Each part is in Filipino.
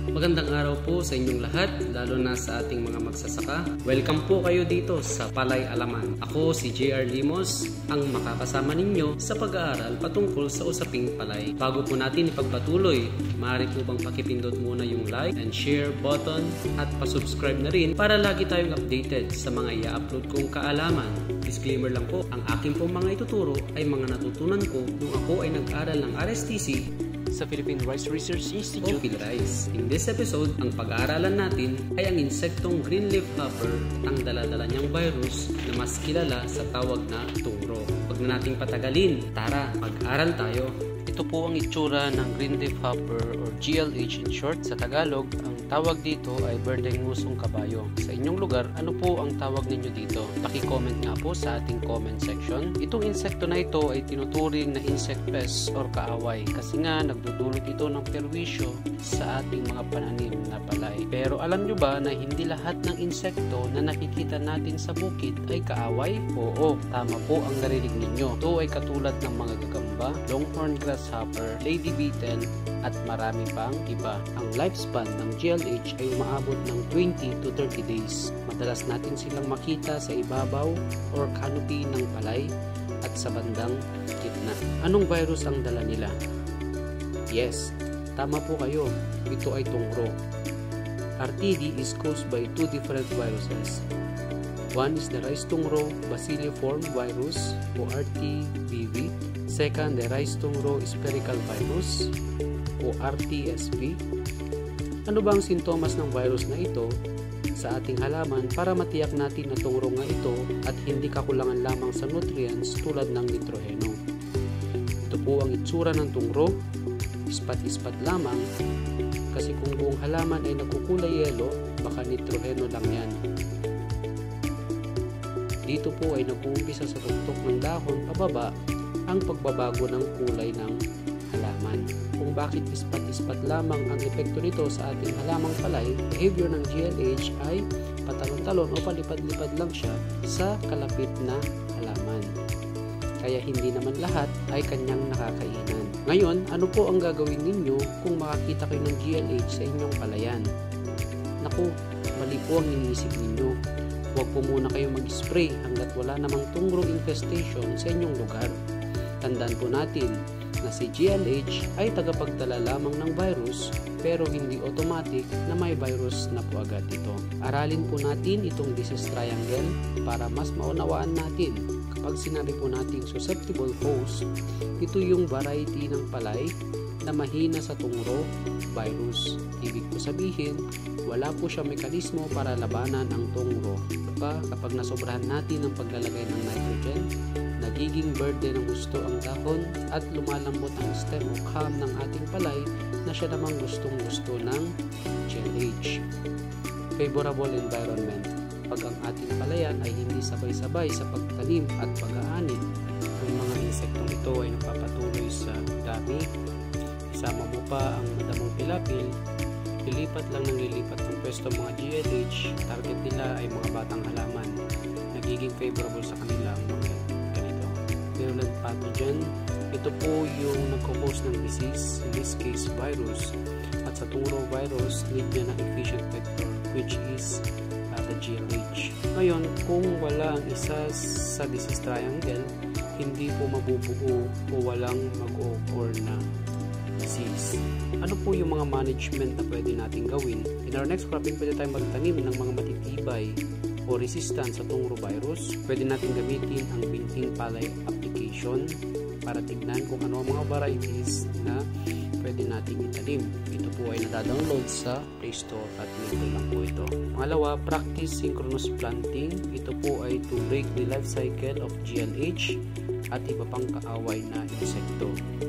Magandang araw po sa inyong lahat, lalo na sa ating mga magsasaka. Welcome po kayo dito sa Palay Alaman. Ako si JR Limos, ang makakasama ninyo sa pag-aaral patungkol sa usaping palay. Bago po natin ipagpatuloy, maaari po bang pakipindot muna yung like and share button at pasubscribe na rin para lagi tayong updated sa mga i-upload kong kaalaman. Disclaimer lang po, ang aking pong mga ituturo ay mga natutunan ko nung ako ay nag-aral ng RSTC sa Philippine Rice Research Institute o PhilRice. In this episode, ang pag-aaralan natin ay ang insektong green leaf hopper, ang dala-dala niyang virus na mas kilala sa tawag na tungro. Huwag na nating patagalin, tara, mag-aral tayo. Ito po ang itsura ng green leaf hopper or GLH in short. Sa Tagalog, ang tawag dito ay berdeng ngusong kabayo. Sa inyong lugar, ano po ang tawag ninyo dito? Paki-comment nga po sa ating comment section. Itong insekto na ito ay tinuturing na insect pest or kaaway kasi nga nagdudulot ito ng perwisyo sa ating mga pananim na palay. Pero alam nyo ba na hindi lahat ng insekto na nakikita natin sa bukid ay kaaway? Oo, tama po ang narinig ninyo. Ito ay katulad ng mga gagamba, longhorn grasshopper, lady beetle, at marami pang iba. Ang lifespan ng GLH ay umaabot ng 20 to 30 days. Madalas natin silang makita sa ibabaw or canopy ng palay at sa bandang gitna. Anong virus ang dala nila? Yes, tama po kayo. Ito ay tungro. RTD is caused by two different viruses. One is the rice tungro bacilliform virus o RTBV. Second, the rice tungro spherical virus o RTSV. Ano ba ang sintomas ng virus na ito sa ating halaman para matiyak natin na tungro nga ito at hindi kakulangan lamang sa nutrients tulad ng nitroheno? Ito po ang itsura ng tungro, ispat-ispat lamang kasi kung buong halaman ay nagkukulay yelo, baka nitroheno lang yan. Dito po ay nag-uumpisa sa tuktok ng dahon pababa ang pagbabago ng kulay ng halaman. Kung bakit ispat-ispat lamang ang epekto nito sa ating halamang palay, behavior ng GLH ay patalon-talon o palipad-lipad lang siya sa kalapit na halaman. Kaya hindi naman lahat ay kanyang nakakainan. Ngayon, ano po ang gagawin ninyo kung makakita kayo ng GLH sa inyong palayan? Naku, mali po ang iniisip ninyo. Huwag po muna kayo mag-spray hanggat wala namang tungro infestation sa inyong lugar. Tandaan po natin na si GLH ay tagapagdala lamang ng virus pero hindi automatic na may virus na po agad ito. Aralin po natin itong disease triangle para mas maunawaan natin. Kapag sinabi po nating susceptible host, ito yung variety ng palay na mahina sa tungro virus. Ibig po sabihin, wala po siya mekanismo para labanan ang tungro. Kapag nasobrahan natin ang paglalagay ng nitrogen, nagiging berde ng gusto ang dahon at lumalambot ang stem o kam ng ating palay na siya namang gustong-gusto ng GLH. Favorable environment. Pag ang ating palayan ay hindi sabay-sabay sa pagtanim at pag-aani, ang mga insektong ito ay napapatuloy sa dami. Isama mo pa ang madamong pilapil, lilipat lang ng lilipat ng pwesto mga GLH, target nila ay mga batang halaman. Nagiging favorable sa kanila ang mga ganito. Virulent pathogen, ito po yung nagko-cause ng disease, in this case virus. At sa tungro virus, need niya ng efficient vector which is the GLH. Ngayon, kung wala ang isa sa disease triangle, hindi po mabubuo o walang mag-occur na disease. Ano po yung mga management na pwede natin gawin? In our next cropping, pwede tayong magtanim ng mga matitibay o resistant sa tungro virus. Pwede natin gamitin ang binting palay application para tignan kung ano ang mga varieties na pwede natin itanim. Ito po ay nadadownload sa Play Store at link lang po ito. Pangalawa, practice synchronous planting. Ito po ay to break the life cycle of GLH at iba pang kaaway na insekto.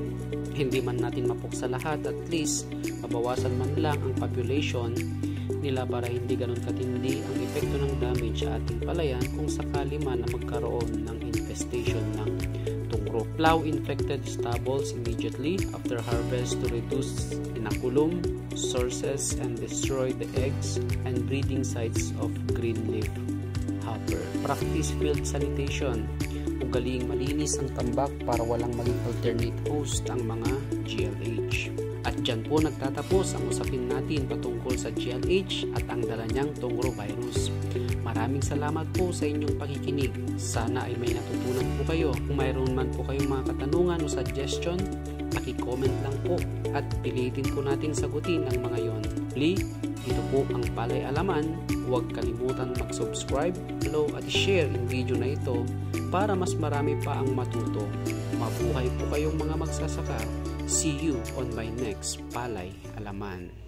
Hindi man natin mapuksa lahat, at least mabawasan man lang ang population nila para hindi ganun katindi ang epekto ng damage sa ating palayan kung sakali man na magkaroon ng infestation ng tungro. Plow infected stubbles immediately after harvest to reduce inoculum sources and destroy the eggs and breeding sites of green leaf hopper. Practice field sanitation. Ugaling malinis ang tambak para walang maging alternate host ang mga GLH. At dyan po nagtatapos ang usapin natin patungkol sa GLH at ang dala niyang tungro virus. Maraming salamat po sa inyong pakikinig. Sana ay may natutunan po kayo. Kung mayroon man po kayong mga katanungan o suggestion, paki-comment lang po at pilitin po natin sagutin ang mga yon. Ito po ang Palay Alaman. Huwag kalimutan mag-subscribe, follow at share yung video na ito para mas marami pa ang matuto. Mabuhay po kayong mga magsasaka. See you on my next Palay Alaman.